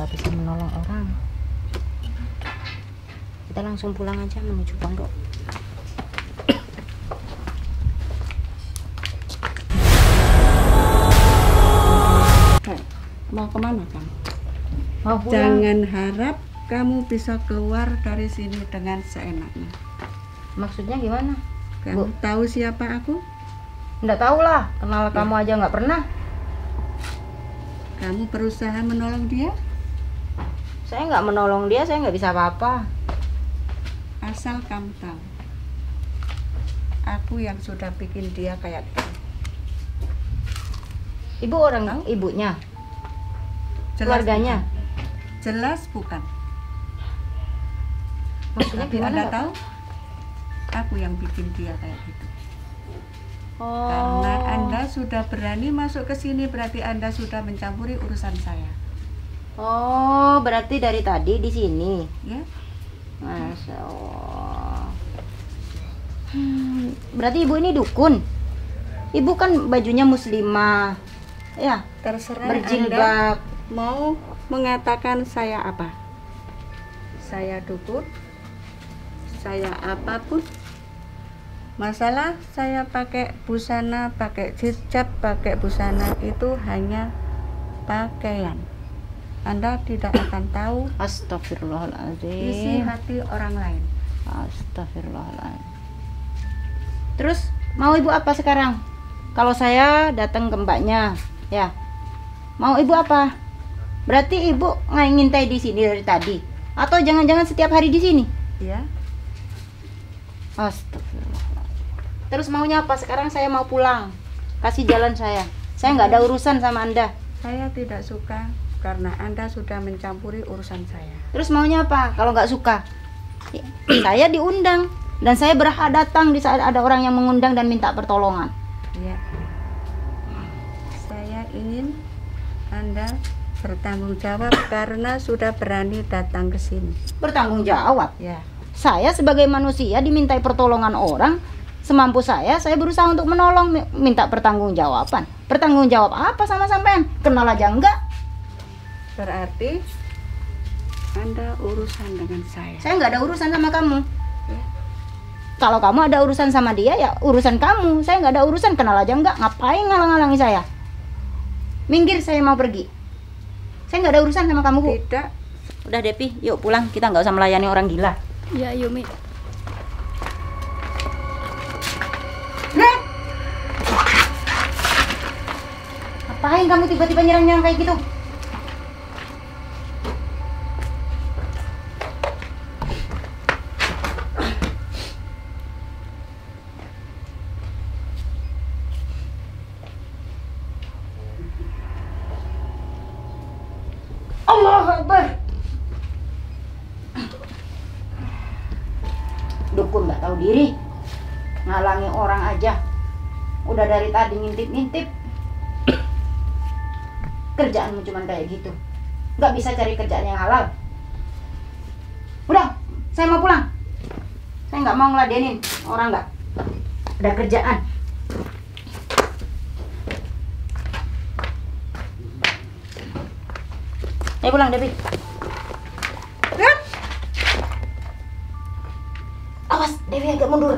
nggak bisa menolong orang. Kita langsung pulang aja menuju pondok. Mau kemana kamu? Mau pulang. Jangan harap kamu bisa keluar dari sini dengan seenaknya. Maksudnya gimana? Kamu Bu, tahu siapa aku? nggak tahu lah, kenal kamu aja nggak pernah. Kamu berusaha menolong dia? Saya nggak menolong dia, saya nggak bisa apa-apa. Asal kamu tahu, aku yang sudah bikin dia kayak gitu. Ibu orang Tahu? ibunya, Jelas keluarganya. bukan. Jelas bukan. Maksudnya Tapi gimana? Anda Pak? tahu, aku yang bikin dia kayak gitu. Oh. Karena Anda sudah berani masuk ke sini, berarti Anda sudah mencampuri urusan saya. Oh, berarti dari tadi di sini. Ya? Masya Allah. Berarti ibu ini dukun. Ibu kan bajunya muslimah, ya, Terserah berjilbab. Anda mau mengatakan saya apa. Saya dukun, saya apapun. Masalah saya pakai busana, pakai hijab, pakai busana itu hanya pakaian. Anda tidak akan tahu isi Astagfirullahaladzim. hati orang lain. Astagfirullahaladzim. Terus mau ibu apa sekarang? Kalau saya datang ke mbaknya, ya, mau ibu apa? Berarti ibu nggak ngintai di sini dari tadi? Atau jangan-jangan setiap hari di sini? Ya, Astagfirullah. Terus maunya apa? Sekarang saya mau pulang. Kasih jalan saya. Saya nggak ada urusan sama Anda. saya tidak suka karena Anda sudah mencampuri urusan saya. Terus maunya apa? Kalau nggak suka, saya diundang dan saya berhak datang di saat ada orang yang mengundang dan minta pertolongan. Ya. Saya ingin Anda bertanggung jawab karena sudah berani datang ke sini. Bertanggung jawab. Ya. Saya sebagai manusia dimintai pertolongan orang, semampu saya berusaha untuk menolong, minta pertanggungjawaban. Pertanggung jawab apa sama sampean? Kenal aja enggak? Berarti Anda urusan dengan saya. Saya nggak ada urusan sama kamu. Ya. Kalau kamu ada urusan sama dia, ya urusan kamu. Saya nggak ada urusan, kenal aja enggak. Ngapain ngalang-ngalangi saya? Minggir, saya mau pergi. Saya nggak ada urusan sama kamu, Bu. Tidak. Udah, Depi, yuk pulang. Kita nggak usah melayani orang gila. Ya, Yumi. Nah, ngapain kamu tiba-tiba nyerang-nyerang kayak gitu? Allahu Akbar. Dukun nggak tahu diri, ngalangi orang aja. Udah dari tadi ngintip-ngintip. Kerjaanmu cuman kayak gitu, nggak bisa cari kerjaan yang halal. Udah, saya mau pulang. Saya nggak mau ngeladenin orang nggak ada kerjaan. Ayo pulang, Devi. Awas, Devi agak mundur.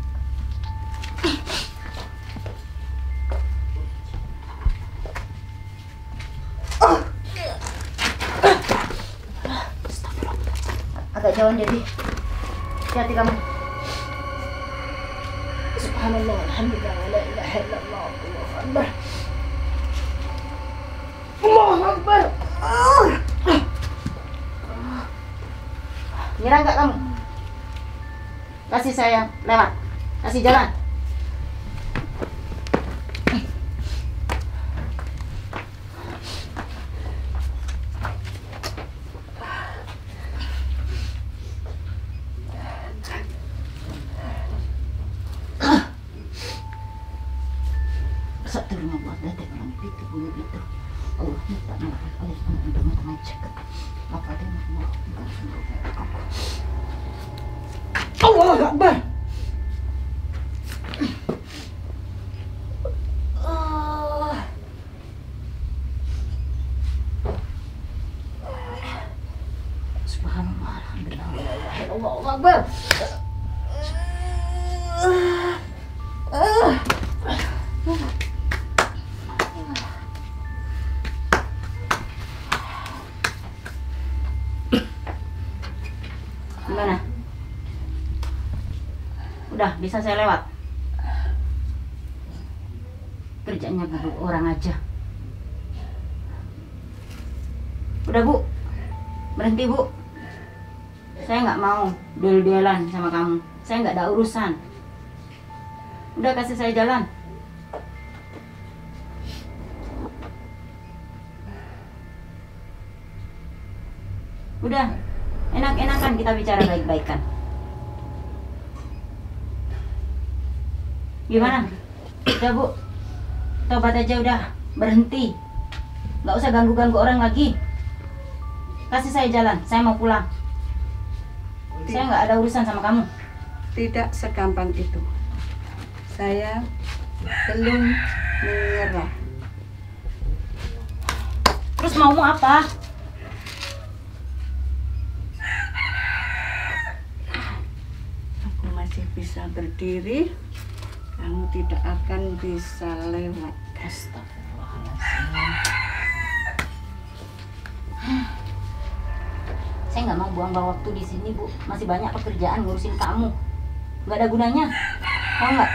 Agak jauhan, Devi. Hati-hati kamu. Subhanallah, alhamdulillah, la ilaha illallah, Allahu Akbar. Allahu Akbar. Nyerah nggak kamu? Kasih saya lewat, kasih jalan. Astagfirullah, datang orang itu bunuh itu. Allah minta nafas oleh semua untuk mengecek apa ada yang mau Allah Akbar. Subhanallah, alhamdulillah, la ilaha illallah, Allahu Akbar. Gimana? Udah bisa saya lewat? Kerjanya Bu orang aja. Udah Bu, berhenti Bu. Saya nggak mau duel-duelan sama kamu. Saya nggak ada urusan. Udah kasih saya jalan. Udah, enak-enakan kita bicara baik-baikan. Gimana? Udah Bu, tobat aja udah, berhenti. Nggak usah ganggu-ganggu orang lagi. Kasih saya jalan, saya mau pulang. Saya nggak ada urusan sama kamu. Tidak segampang itu. Saya belum menyerah. Terus maumu apa? Aku masih bisa berdiri. Kamu tidak akan bisa lewat. Astagfirullahaladzim. Saya nggak mau buang-buang waktu di sini Bu. Masih banyak pekerjaan ngurusin kamu. Nggak ada gunanya. Tahu nggak?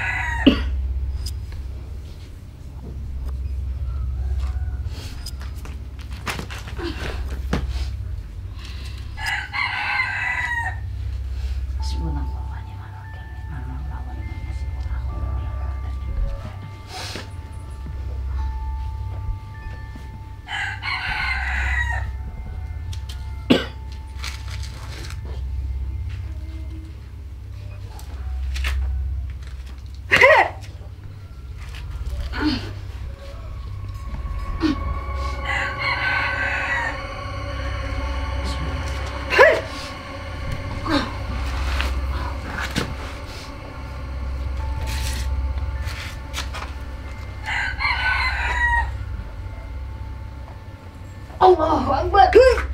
Allahu Akbar.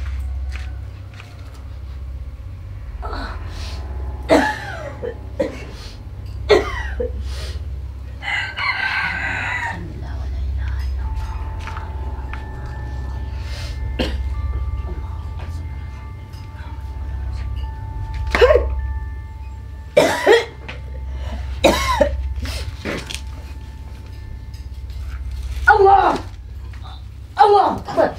Allah. Allah Akbar.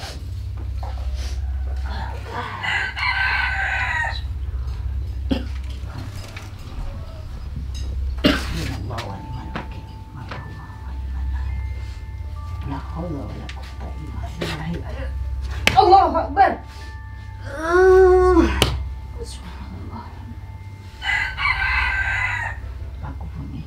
Allahu Akbar. Subhanallah. Aku bunyi.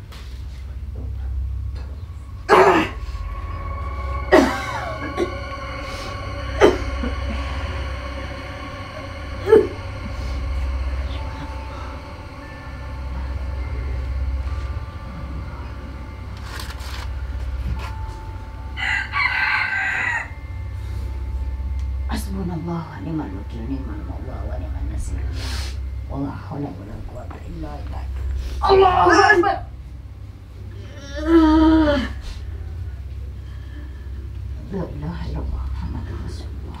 Hasbunallah wa ni'mal wakil, ni'mal maula wa ni'man nasir. Wala haula wala quwwata illa billah. Allahu Akbar. La ilaha illallah Muhammadur Rasulullah.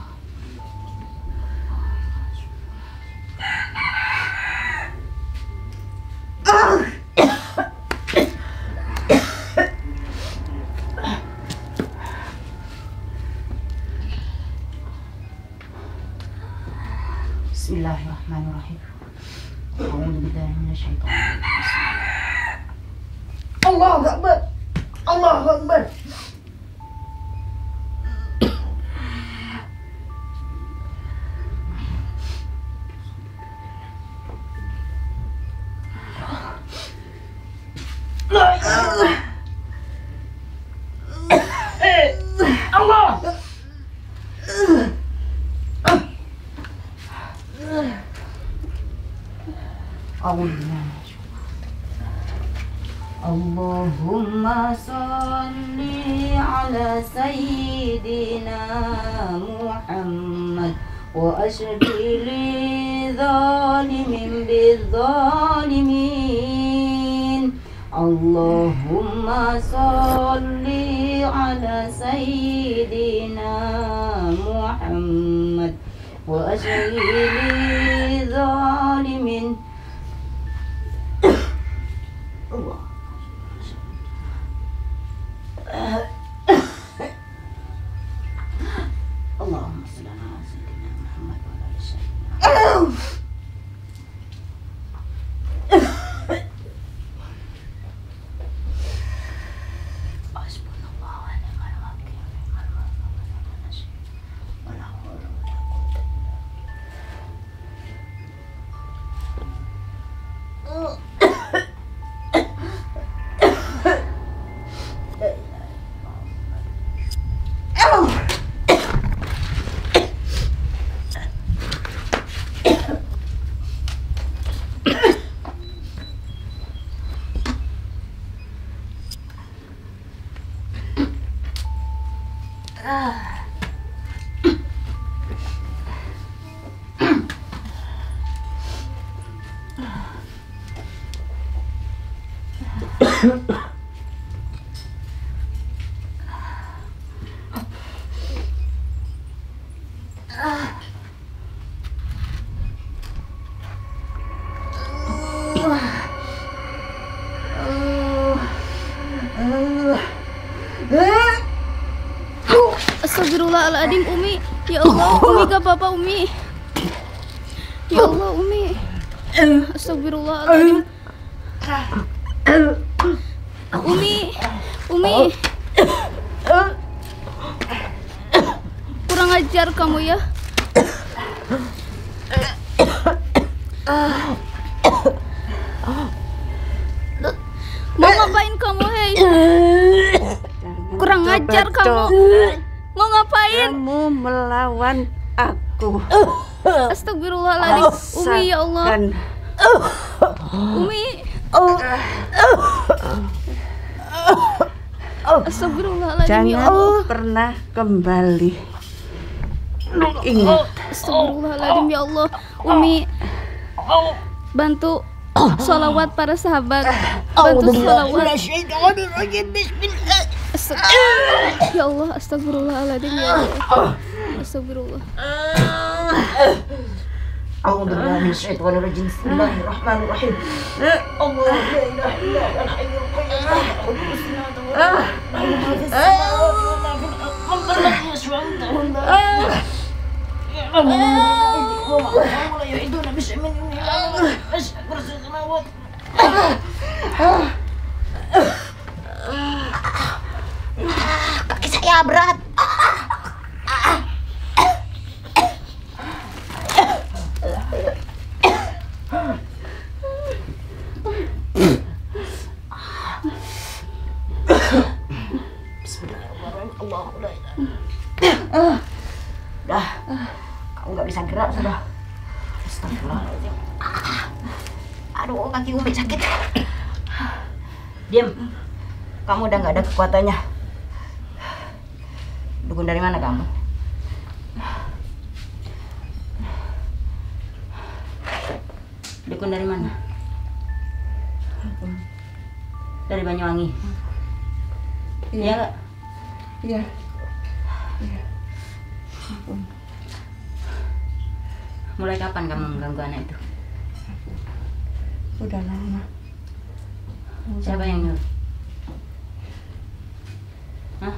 Bismillahirrahmanirrahim. A'udzu billahi minasyaitonir rajim. Allahu Akbar. Allahu Akbar. La ilaha Allah. Allahumma salli ala sayyidina Muhammad وأشغل ظالم بالظالمين اللهم صل على سيدنا محمد وأشغل ظالم الله اللهم صل على سيدنا محمد وعلى آل سيدنا Astagfirullahaladzim, Umi. Ya Allah, Umi gak apa-apa, Umi. Ya Allah, Umi. Astagfirullahaladzim. Umi. Kurang ajar kamu ya. Mau ngapain kamu, hei? Kurang ajar kamu. Mau ngapain? Kamu melawan aku. Astagfirullahaladzim. Umi, ya Allah. Umi. Astagfirullahaladzim, ya Jangan Allah. pernah kembali. Ingat. Astagfirullahaladzim, ya Allah. Umi, bantu sholawat para sahabat. Bantu sholawat. Ya Allah, astagfirullahaladzim, ya Allah. Astagfirullah. أعوذ بالله من الشيطان الرجيم بسم الله الرحمن الرحيم الله لا إله إلا هو الحي القيوم لا تأخذه سنة ولا نوم له ما في السماوات وما في الأرض من ذا الذي يشفع عنده إلا بإذنه يعلم ما بين أيديهم وما خلفهم ولا يحيطون بشيء من علمه وسع كرسي السماوات kaki saya berat. Dah, kamu nggak bisa gerak sudah. Astagfirullahaladzim. Aduh, kaki Umi sakit. Diam. Kamu udah nggak ada kekuatannya. Dukun dari mana kamu? Dukun dari mana? Dari Banyuwangi. Iya nggak? Iya. Mulai kapan kamu mengganggu anak itu? Udah lama. Siapa yang nyuruh? Hah?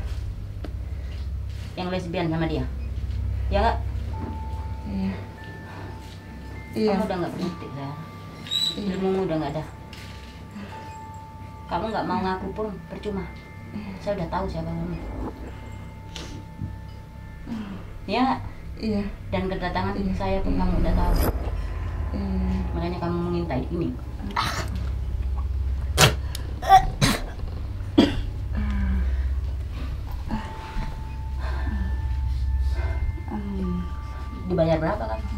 Yang lesbian sama dia? Ya nggak? Iya. Iya. Kamu udah nggak bernyanyi, Zahra. Ilmumu udah nggak ada. Kamu nggak mau ngaku pun percuma. Saya udah tahu siapa kamu. Ya nggak? Iya. Dan kedatangan Iya. saya pun kamu udah tahu. Iya. Makanya kamu mengintai ini. Dibayar berapa kamu?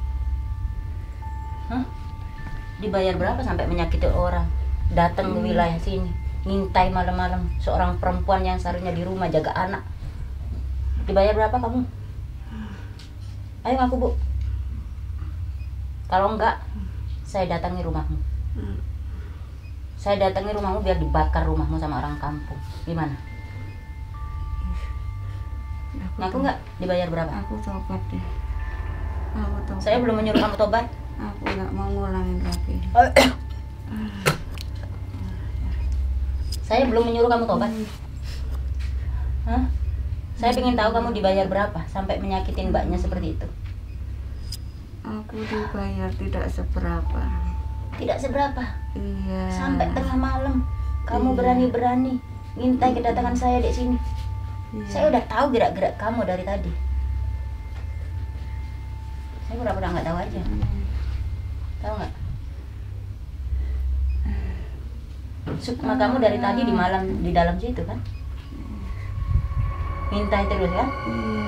Hah? Dibayar berapa sampai menyakiti orang? Datang ke wilayah sini, ngintai malam-malam seorang perempuan yang seharusnya di rumah jaga anak. Dibayar berapa kamu? Ayo ngaku, Bu. Kalau enggak, saya datangi rumahmu. Saya datangi rumahmu biar dibakar rumahmu sama orang kampung. Gimana? Ngaku nggak? Dibayar berapa? Aku tobat deh. Aku tobat. Saya belum menyuruh kamu tobat. Aku nggak mau ngulangin lagi. Saya belum menyuruh kamu tobat. Hah? Saya ingin tahu kamu dibayar berapa sampai menyakitin mbaknya seperti itu. Aku dibayar tidak seberapa. Tidak seberapa. Iya. Sampai tengah malam kamu Iya. berani-berani ngintai kedatangan saya di sini. Iya. Saya udah tahu gerak-gerak kamu dari tadi. Saya pura-pura nggak tahu aja. Tahu nggak? Sukma kamu dari tadi di malam di dalam situ kan? Ngintai terus kan? Iya.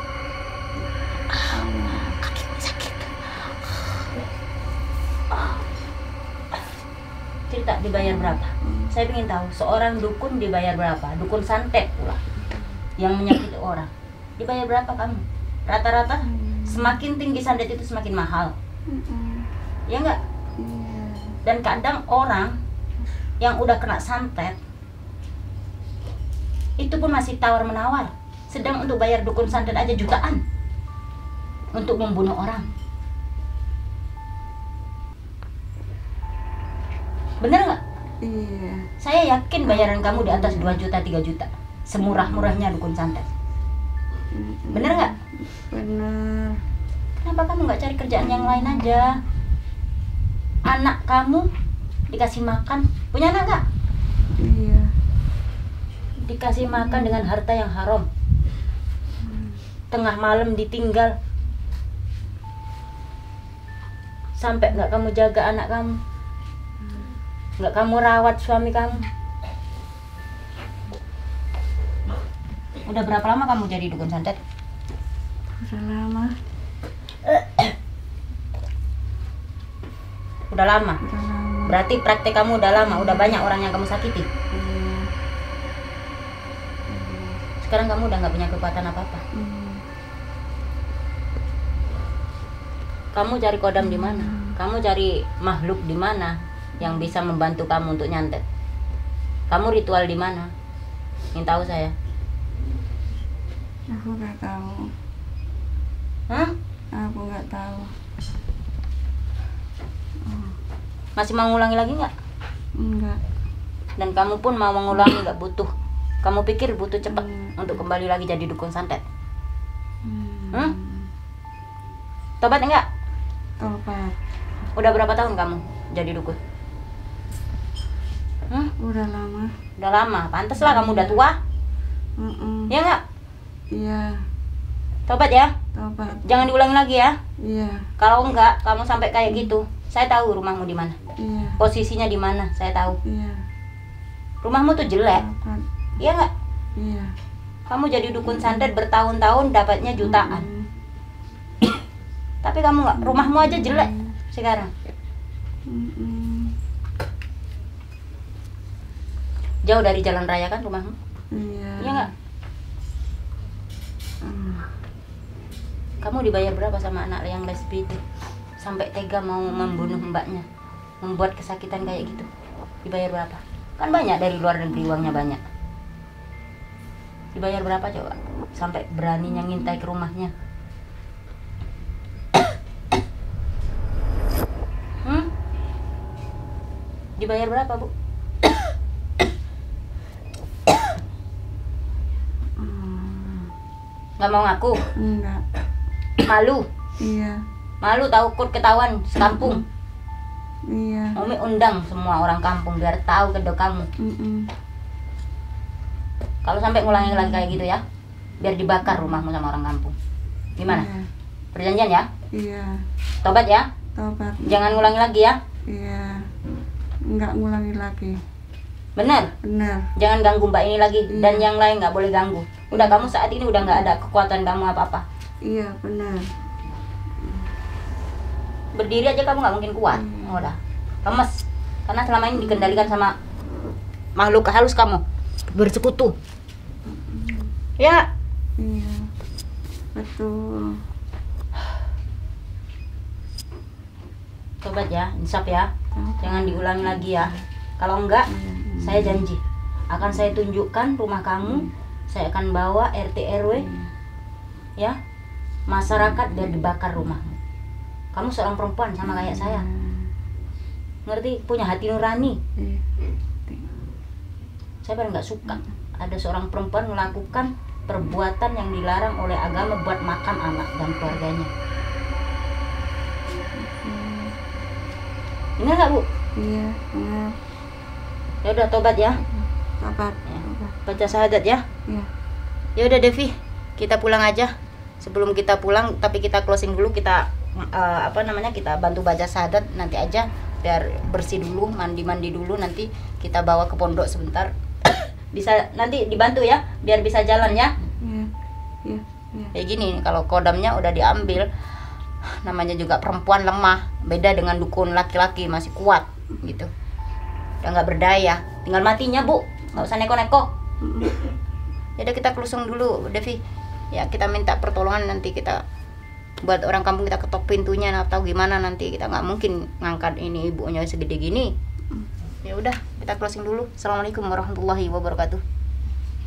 Kakimu sakit. Cerita dibayar berapa? Saya ingin tahu seorang dukun dibayar berapa? Dukun santet pula yang menyakiti orang. Dibayar berapa kamu? Rata-rata semakin tinggi santet itu semakin mahal. Ya enggak? Iya. Dan kadang orang yang udah kena santet itu pun masih tawar-menawar. Sedang untuk bayar dukun santet aja jutaan untuk membunuh orang. Bener nggak? Iya. Saya yakin bayaran kamu di atas 2 juta, 3 juta. Semurah-murahnya dukun santet. Bener nggak? Bener. Kenapa kamu nggak cari kerjaan yang lain aja? Anak kamu dikasih makan. Punya anak nggak? Iya. Dikasih makan dengan harta yang haram. Tengah malam ditinggal. Sampai nggak kamu jaga anak kamu. Nggak kamu rawat suami kamu. Udah berapa lama kamu jadi dukun santet? Udah lama. Udah lama. Udah lama. Berarti praktek kamu udah lama, udah banyak orang yang kamu sakiti. Iya. Sekarang kamu udah nggak punya kekuatan apa-apa. Kamu cari kodam di mana? Kamu cari makhluk di mana yang bisa membantu kamu untuk nyantet? Kamu ritual di mana? Ingin tahu saya. Aku nggak tahu. Hah? Aku nggak tahu. Masih mau ngulangi lagi nggak? Enggak. Dan kamu pun mau mengulangi nggak butuh. Kamu pikir butuh cepat untuk kembali lagi jadi dukun santet? Tobat enggak? Tobat. Udah berapa tahun kamu jadi dukun? Udah lama. Udah lama. Pantes lah kamu udah tua. Ya nggak? Iya. Tobat ya. Tobat. Jangan diulangi lagi ya. Iya. Kalau enggak, kamu sampai kayak gitu. Saya tahu rumahmu di mana. Iya. Posisinya di mana? Saya tahu. Iya. Rumahmu tuh jelek. Tobat. Iya nggak? Iya. Kamu jadi dukun santet bertahun-tahun dapatnya jutaan. Tapi kamu nggak, rumahmu aja jelek sekarang. Jauh dari jalan raya kan rumahmu? Iya. Iya nggak? Kamu dibayar berapa sama anak yang lesbi itu? Sampai tega mau membunuh mbaknya, membuat kesakitan kayak gitu. Dibayar berapa? Kan banyak dari luar negeri, uangnya banyak. Dibayar berapa coba? Sampai beraninya ngintai ke rumahnya. Dibayar berapa, Bu? Nggak mau ngaku? Enggak. Malu? Iya. Malu takut ketahuan sekampung? Iya. Umi undang semua orang kampung biar tahu kedok kamu. Kalau sampai ngulangi lagi kayak gitu ya, biar dibakar rumahmu sama orang kampung. Gimana? Iya. Perjanjian ya? Iya. Tobat ya? Tobat. Jangan ngulangi lagi ya? Iya. Enggak ngulangi lagi. Bener? Benar. Jangan ganggu mbak ini lagi. Iya. Dan yang lain nggak boleh ganggu. Udah, kamu saat ini udah nggak ada kekuatan kamu apa-apa. Iya, benar. Berdiri aja kamu nggak mungkin kuat. Udah, lemes. Karena selama ini dikendalikan sama makhluk halus kamu. Bersekutu. Ya. Iya. Betul. tobat ya, insaf ya. Jangan diulangi lagi ya. Kalau enggak, saya janji akan saya tunjukkan rumah kamu. Saya akan bawa RT RW ya, masyarakat, biar dibakar rumahmu. Kamu seorang perempuan sama kayak saya, ngerti, punya hati nurani. Saya paling nggak suka ada seorang perempuan melakukan perbuatan yang dilarang oleh agama buat makan anak dan keluarganya. Ingat nggak Bu? Iya. Ya udah tobat ya. Tobat. Ya, baca syahadat ya. Iya. Ya udah Devi, kita pulang aja. Sebelum kita pulang, tapi kita closing dulu, kita kita bantu baca syahadat nanti aja, biar bersih dulu, mandi dulu, nanti kita bawa ke pondok sebentar. Bisa nanti dibantu ya, biar bisa jalan ya. Iya. Kayak gini, kalau kodamnya udah diambil, namanya juga perempuan lemah, beda dengan dukun laki-laki masih kuat gitu. Udah nggak berdaya, tinggal matinya Bu, nggak usah neko-neko. Jadi kita closing dulu Devi. Ya kita minta pertolongan, nanti kita buat orang kampung, kita ketok pintunya atau gimana, nanti kita nggak mungkin ngangkat ini ibunya segede gini. Ya udah, kita closing dulu. Assalamualaikum warahmatullahi wabarakatuh.